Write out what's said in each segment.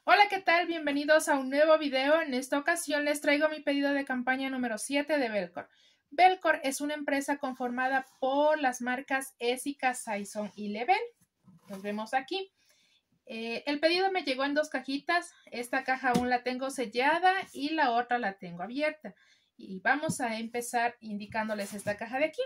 Hola, ¿qué tal? Bienvenidos a un nuevo video. En esta ocasión les traigo mi pedido de campaña número 7 de Belcor. Belcor es una empresa conformada por las marcas Essica, Saison y Lebel. Los vemos aquí. El pedido me llegó en dos cajitas. Esta caja aún la tengo sellada y la otra la tengo abierta. Y vamos a empezar indicándoles esta caja de aquí.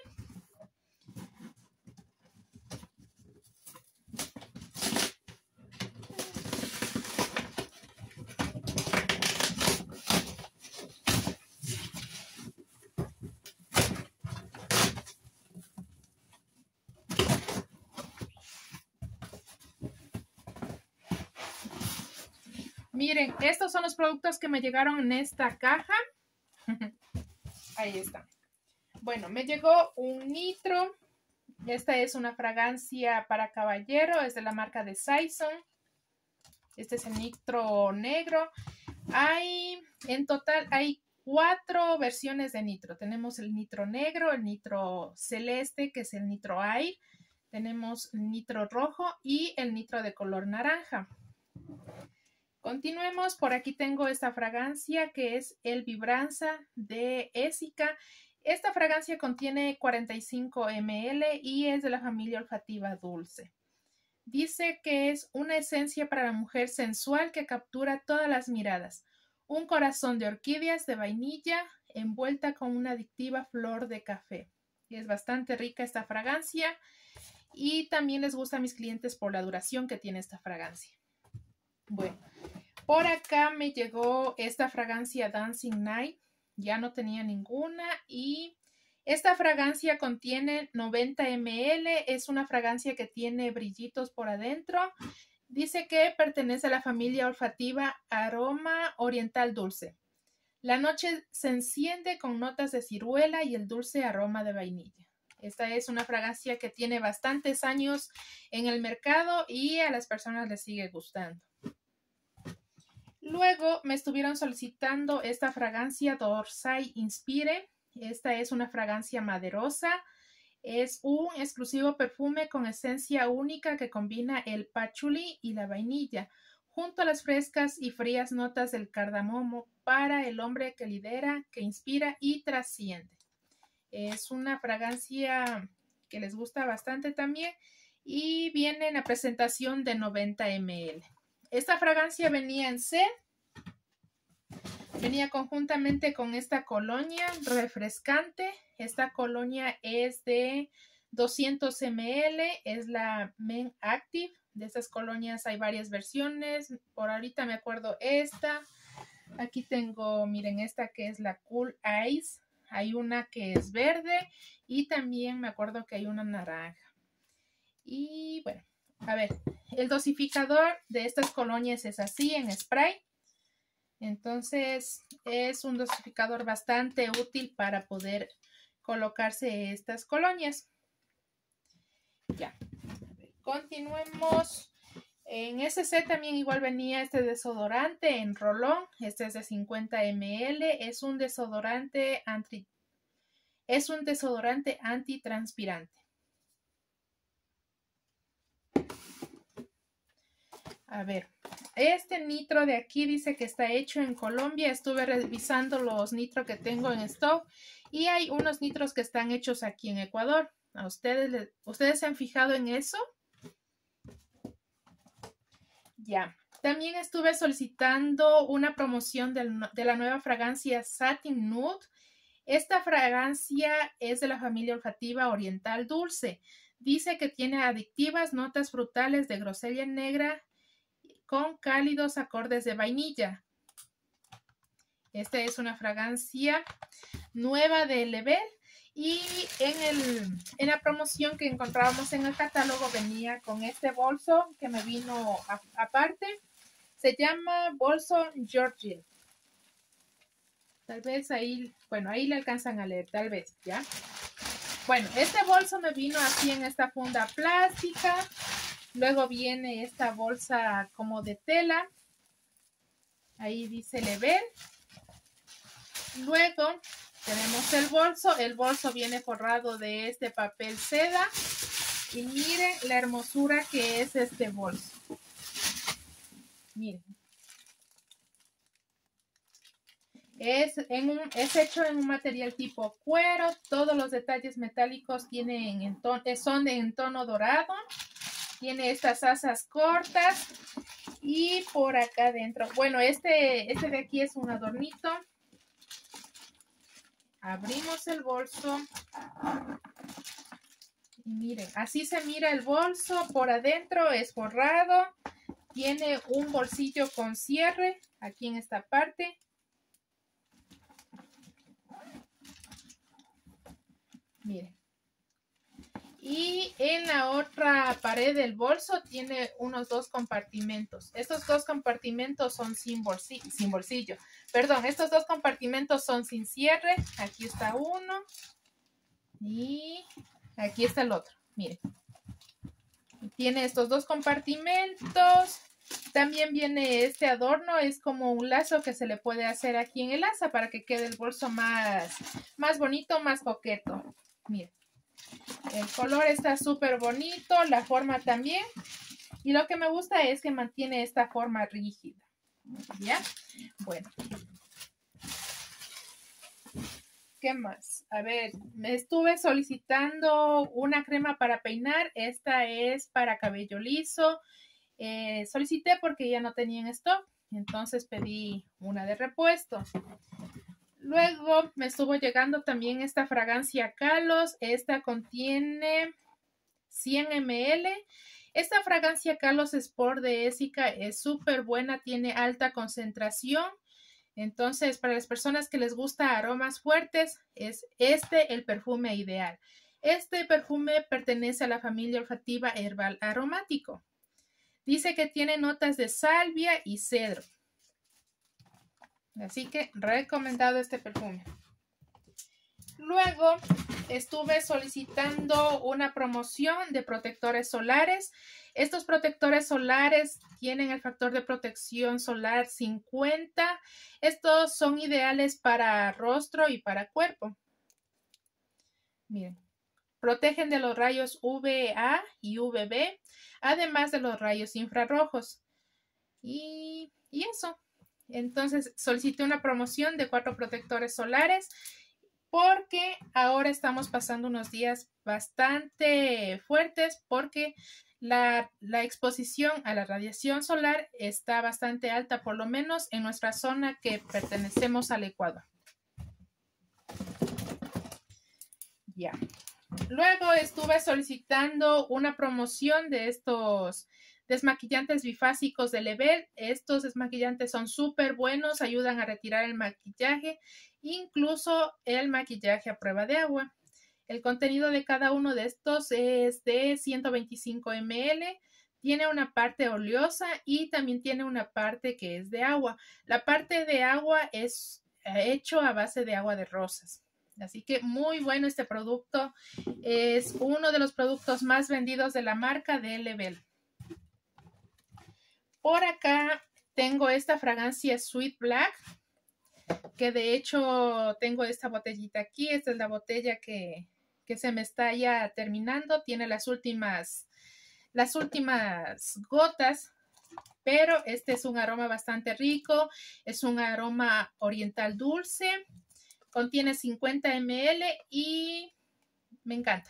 Miren, estos son los productos que me llegaron en esta caja. Ahí está. Bueno, me llegó un nitro. Esta es una fragancia para caballero. Es de la marca de Saison. Este es el nitro negro. En total hay 4 versiones de nitro. Tenemos el nitro negro, el nitro celeste, que es el nitro air. Tenemos el nitro rojo y el nitro de color naranja. Continuemos, por aquí tengo esta fragancia que es el Vibranza de Essica. Esta fragancia contiene 45 ml y es de la familia olfativa dulce. Dice que es una esencia para la mujer sensual que captura todas las miradas. Un corazón de orquídeas de vainilla envuelta con una adictiva flor de café. Es bastante rica esta fragancia y también les gusta a mis clientes por la duración que tiene esta fragancia. Bueno, por acá me llegó esta fragancia Dancing Night. Ya no tenía ninguna y esta fragancia contiene 90 ml. Es una fragancia que tiene brillitos por adentro. Dice que pertenece a la familia olfativa Aroma Oriental Dulce. La noche se enciende con notas de ciruela y el dulce aroma de vainilla. Esta es una fragancia que tiene bastantes años en el mercado y a las personas les sigue gustando. Luego me estuvieron solicitando esta fragancia Dorsai Inspire. Esta es una fragancia maderosa. Es un exclusivo perfume con esencia única que combina el patchouli y la vainilla, junto a las frescas y frías notas del cardamomo para el hombre que lidera, que inspira y trasciende. Es una fragancia que les gusta bastante también y viene en la presentación de 90 ml. Esta fragancia venía en set. Venía conjuntamente con esta colonia refrescante. Esta colonia es de 200 ml. Es la Men Active. De estas colonias hay varias versiones. Por ahorita me acuerdo esta. Aquí tengo, miren, esta que es la Cool Ice. Hay una que es verde y también me acuerdo que hay una naranja. Y bueno, a ver, el dosificador de estas colonias es así, en spray. Entonces es un dosificador bastante útil para poder colocarse estas colonias. Ya, continuemos. En ese set también igual venía este desodorante en rolón. Este es de 50 ml. Es un desodorante antitranspirante. A ver, este nitro de aquí dice que está hecho en Colombia. Estuve revisando los nitros que tengo en stock y hay unos nitros que están hechos aquí en Ecuador. ¿Ustedes se han fijado en eso? Ya. También estuve solicitando una promoción de la nueva fragancia Satin Nude. Esta fragancia es de la familia olfativa Oriental Dulce. Dice que tiene adictivas notas frutales de grosella negra con cálidos acordes de vainilla. Esta es una fragancia nueva de Lebel y en la promoción que encontrábamos en el catálogo venía con este bolso que me vino aparte. Se llama bolso Georgie. Tal vez ahí, bueno, ahí le alcanzan a leer, tal vez, ¿ya? Bueno, este bolso me vino así en esta funda plástica. Luego viene esta bolsa como de tela. Ahí dice Lebel. Luego tenemos el bolso. El bolso viene forrado de este papel seda. Y miren la hermosura que es este bolso. Miren. Es hecho en un material tipo cuero. Todos los detalles metálicos son en tono dorado. Tiene estas asas cortas. Y por acá adentro, bueno, este de aquí es un adornito. Abrimos el bolso. Y miren, así se mira el bolso. Por adentro es forrado. Tiene un bolsillo con cierre aquí en esta parte. Miren. Y en la otra pared del bolso tiene unos 2 compartimentos. Estos 2 compartimentos son sin bolsillo. Perdón, estos 2 compartimentos son sin cierre. Aquí está uno. Y aquí está el otro. Miren. Tiene estos 2 compartimentos. También viene este adorno. Es como un lazo que se le puede hacer aquí en el asa para que quede el bolso más bonito, más coqueto. Miren. El color está súper bonito, la forma también. Y lo que me gusta es que mantiene esta forma rígida. ¿Ya? Bueno. ¿Qué más? A ver, me estuve solicitando una crema para peinar. Esta es para cabello liso. Solicité porque ya no tenía en stock. Entonces pedí una de repuesto. Luego me estuvo llegando también esta fragancia Kalos. Esta contiene 100 ml. Esta fragancia Kalos Sport de Essica es súper buena, tiene alta concentración. Entonces, para las personas que les gusta aromas fuertes, es el perfume ideal. Este perfume pertenece a la familia olfativa herbal aromático. Dice que tiene notas de salvia y cedro. Así que recomendado este perfume. Luego estuve solicitando una promoción de protectores solares. Estos protectores solares tienen el factor de protección solar 50. Estos son ideales para rostro y para cuerpo. Miren, protegen de los rayos UVA y UVB, además de los rayos infrarrojos. Y eso. Entonces solicité una promoción de 4 protectores solares porque ahora estamos pasando unos días bastante fuertes porque la exposición a la radiación solar está bastante alta, por lo menos en nuestra zona que pertenecemos al Ecuador. Ya. Luego estuve solicitando una promoción de estos desmaquillantes bifásicos de Level. Estos desmaquillantes son súper buenos, ayudan a retirar el maquillaje, incluso el maquillaje a prueba de agua. El contenido de cada uno de estos es de 125 ml. Tiene una parte oleosa y también tiene una parte que es de agua. La parte de agua es hecho a base de agua de rosas. Así que muy bueno este producto. Es uno de los productos más vendidos de la marca de Level. Por acá tengo esta fragancia Sweet Black, que de hecho tengo esta botellita aquí. Esta es la botella que se me está ya terminando. Tiene las últimas gotas, pero este es un aroma bastante rico. Es un aroma oriental dulce. Contiene 50 ml y me encanta.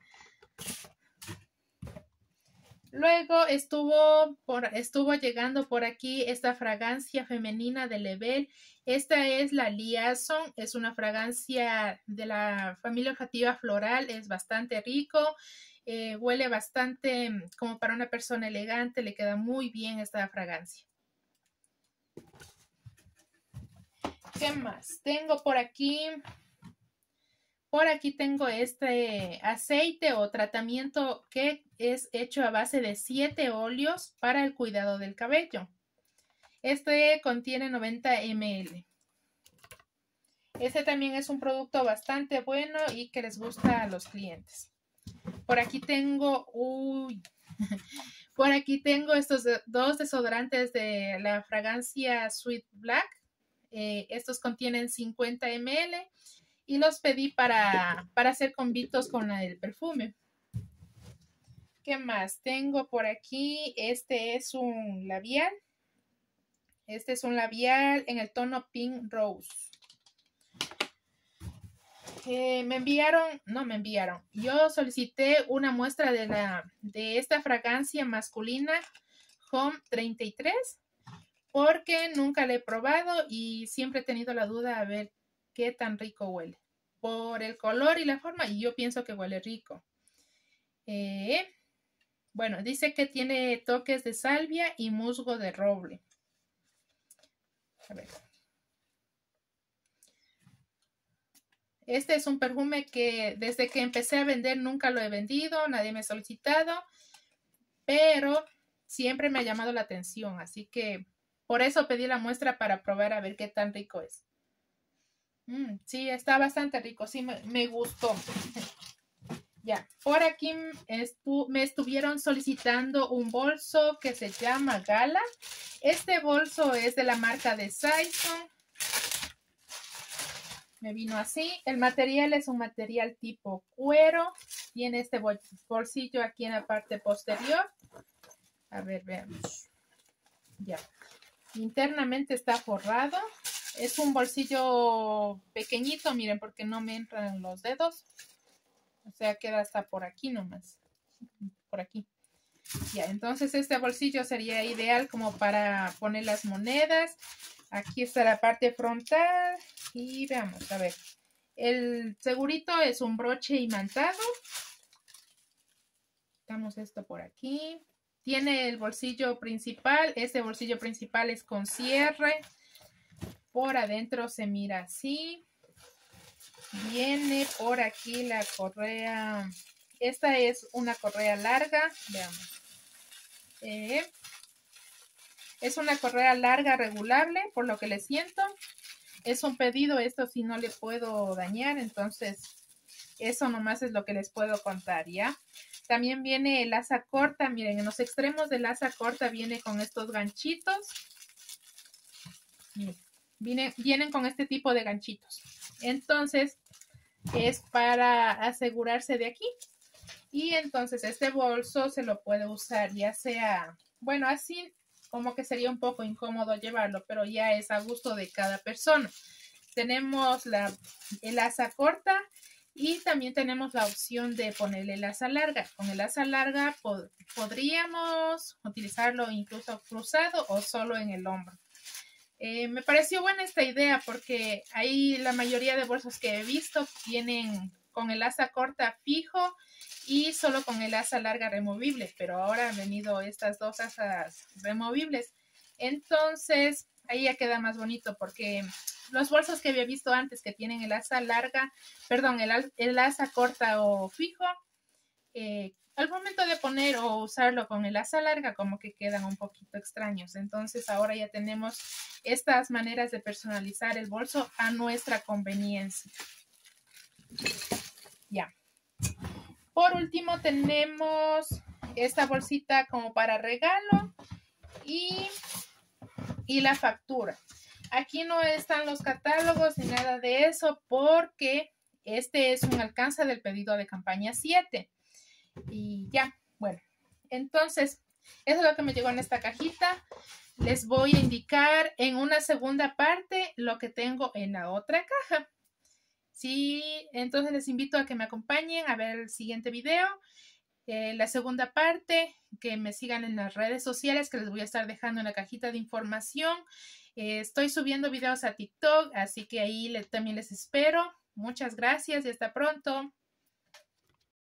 Luego estuvo llegando por aquí esta fragancia femenina de Level. Esta es la Liaison. Es una fragancia de la familia olfativa floral. Es bastante rico. Huele bastante como para una persona elegante. Le queda muy bien esta fragancia. ¿Qué más? Tengo por aquí. Por aquí tengo este aceite o tratamiento que es hecho a base de 7 óleos para el cuidado del cabello. Este contiene 90 ml. Este también es un producto bastante bueno y que les gusta a los clientes. Por aquí tengo, por aquí tengo estos 2 desodorantes de la fragancia Sweet Black. Estos contienen 50 ml. Y los pedí para hacer combitos con el perfume. ¿Qué más? Tengo por aquí, este es un labial. Este es un labial en el tono Pink Rose. Yo solicité una muestra de esta fragancia masculina Home 33 porque nunca la he probado y siempre he tenido la duda a ver qué tan rico huele. Por el color y la forma, y yo pienso que huele rico. Bueno, dice que tiene toques de salvia y musgo de roble. A ver. Este es un perfume que desde que empecé a vender nunca lo he vendido, nadie me ha solicitado, pero siempre me ha llamado la atención, así que por eso pedí la muestra para probar a ver qué tan rico es. Sí, está bastante rico, sí, me gustó. Ya, por aquí me estuvieron solicitando un bolso que se llama Gala. Este bolso es de la marca de Saison. Me vino así. El material es un material tipo cuero. Tiene este bolsillo aquí en la parte posterior. A ver, veamos. Ya. Internamente está forrado. Es un bolsillo pequeñito, miren, porque no me entran los dedos. O sea, queda hasta por aquí nomás. Por aquí. Ya, entonces este bolsillo sería ideal como para poner las monedas. Aquí está la parte frontal. Y veamos, a ver. El segurito es un broche imantado. Quitamos esto por aquí. Tiene el bolsillo principal. Este bolsillo principal es con cierre. Por adentro se mira así. Viene por aquí la correa. Esta es una correa larga. Veamos. Es una correa larga regulable, por lo que le siento. Es un pedido, esto sí no le puedo dañar, entonces eso nomás es lo que les puedo contar, ¿ya? También viene el asa corta, miren, en los extremos del asa corta viene con estos ganchitos. Miren, vienen con este tipo de ganchitos. Entonces, es para asegurarse de aquí. Y entonces este bolso se lo puede usar ya sea, bueno, así como que sería un poco incómodo llevarlo, pero ya es a gusto de cada persona. Tenemos el asa corta y también tenemos la opción de ponerle el asa larga. Con el asa larga podríamos utilizarlo incluso cruzado o solo en el hombro. Me pareció buena esta idea porque ahí la mayoría de bolsos que he visto vienen con el asa corta fijo y solo con el asa larga removible, pero ahora han venido estas dos asas removibles. Entonces, ahí ya queda más bonito porque los bolsos que había visto antes que tienen el asa larga, perdón, el asa corta o fijo, al momento de poner o usarlo con el asa larga como que quedan un poquito extraños. Entonces ahora ya tenemos estas maneras de personalizar el bolso a nuestra conveniencia. Ya. Por último tenemos esta bolsita como para regalo y la factura. Aquí no están los catálogos ni nada de eso porque este es un alcance del pedido de campaña 7. Y ya, bueno, entonces eso es lo que me llegó en esta cajita. Les voy a indicar en una segunda parte lo que tengo en la otra caja. Sí, entonces les invito a que me acompañen a ver el siguiente video. La segunda parte, que me sigan en las redes sociales que les voy a estar dejando en la cajita de información. Estoy subiendo videos a TikTok, así que ahí también les espero. Muchas gracias y hasta pronto.